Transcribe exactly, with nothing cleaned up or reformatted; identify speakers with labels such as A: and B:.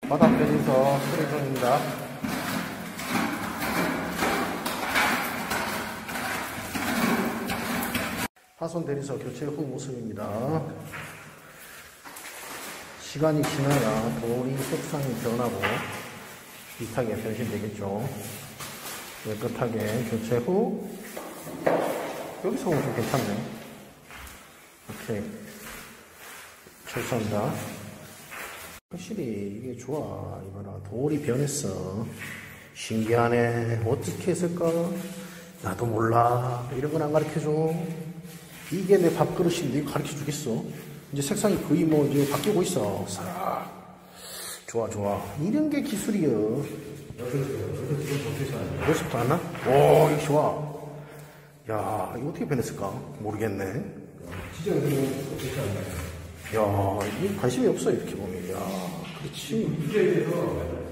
A: 바닥 대리석 수리 중입니다. 하선 대리석 교체 후 모습입니다. 시간이 지나야 돌이 색상이 변하고 비슷하게 변신되겠죠. 깨끗하게 교체 후 여기서 보면 좀 괜찮네. 이렇게 철수합니다. 확실히 이게 좋아. 이봐라, 돌이 변했어. 신기하네. 어떻게 했을까? 나도 몰라. 이런 건 안 가르쳐줘. 이게 내 밥그릇인데 이거 가르쳐 주겠어? 이제 색상이 거의 뭐 이제 바뀌고 있어. 싹. 좋아, 좋아. 이런 게 기술이여. 여기서부터 하나? 오, 이거 좋아. 야, 이거 어떻게 변했을까? 모르겠네. 야, 이게 관심이 없어, 이렇게 보면. 야, 그렇지.